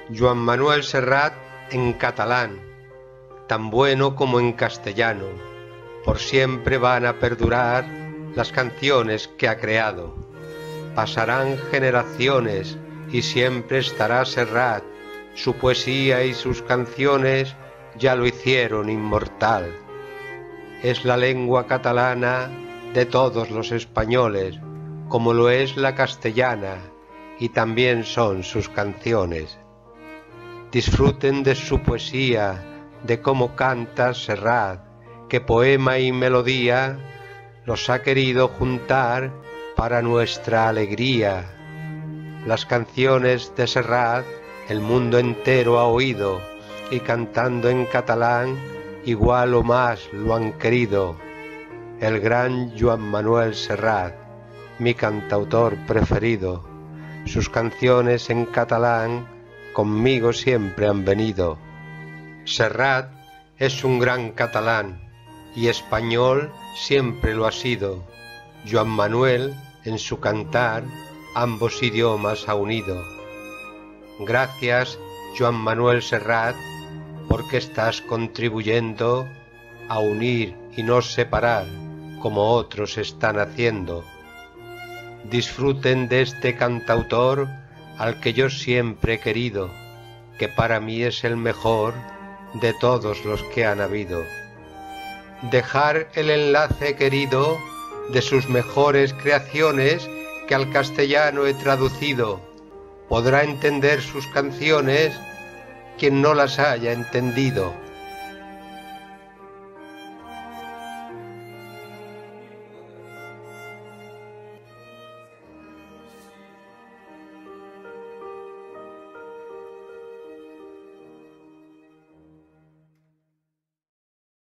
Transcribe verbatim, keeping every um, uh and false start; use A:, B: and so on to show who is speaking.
A: Joan Manuel Serrat en catalán, tan bueno como en castellano, por siempre van a perdurar las canciones que ha creado. Pasarán generaciones y siempre estará Serrat, su poesía y sus canciones ya lo hicieron inmortal. Es la lengua catalana de todos los españoles, como lo es la castellana, y también son sus canciones. Disfruten de su poesía, de cómo canta Serrat, que poema y melodía los ha querido juntar para nuestra alegría. Las canciones de Serrat el mundo entero ha oído, y cantando en catalán igual o más lo han querido. El gran Joan Manuel Serrat, mi cantautor preferido, sus canciones en catalán conmigo siempre han venido. Serrat es un gran catalán y español siempre lo ha sido. Joan Manuel en su cantar ambos idiomas ha unido. Gracias, Joan Manuel Serrat, porque estás contribuyendo a unir y no separar como otros están haciendo. Disfruten de este cantautor al que yo siempre he querido, que para mí es el mejor de todos los que han habido. Dejar el enlace querido de sus mejores creaciones que al castellano he traducido. Podrá entender sus canciones quien no las haya entendido.